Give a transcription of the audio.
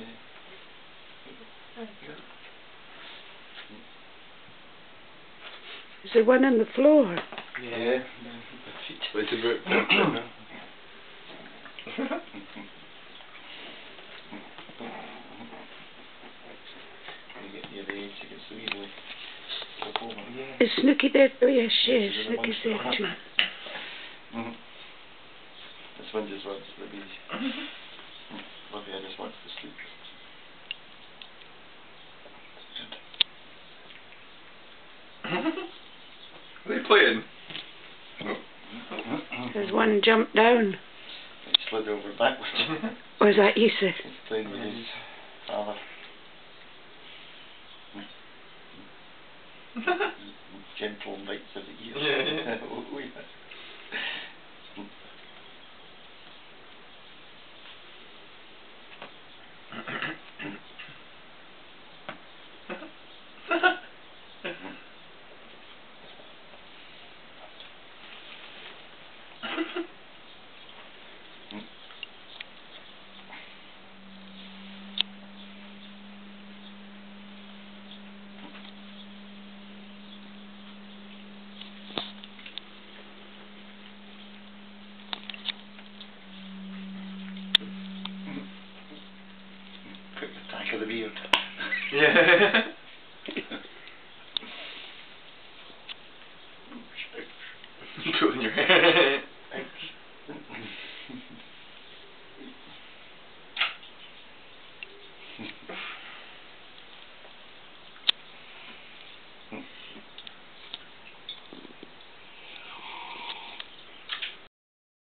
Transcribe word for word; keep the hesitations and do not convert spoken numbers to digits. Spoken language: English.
Is there one on the floor? Yeah. It's a bit now. Is Snooky there? Oh yes, she is. Snooky's there too. Mm-hmm. This one just wants to be. Lovey just wants to sleep. Are they playing? There's one jumped down. He slid over backwards. Was that you, sir? He's playing with his father. Gentle and bites of the ears. Yeah, yeah. Oh, yeah. Quick attack of the beard. Yeah. Pulling your hair.